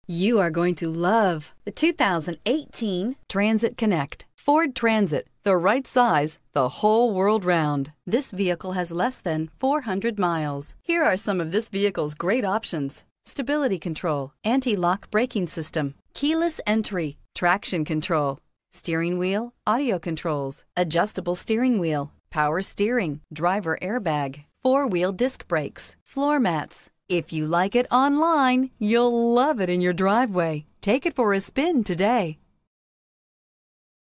You are going to love the 2018 Transit Connect. Ford Transit, the right size, the whole world round. This vehicle has less than 400 miles. Here are some of this vehicle's great options: stability control, anti-lock braking system, keyless entry, traction control, steering wheel audio controls, adjustable steering wheel, power steering, driver airbag, four-wheel disc brakes, floor mats. If you like it online, you'll love it in your driveway. Take it for a spin today.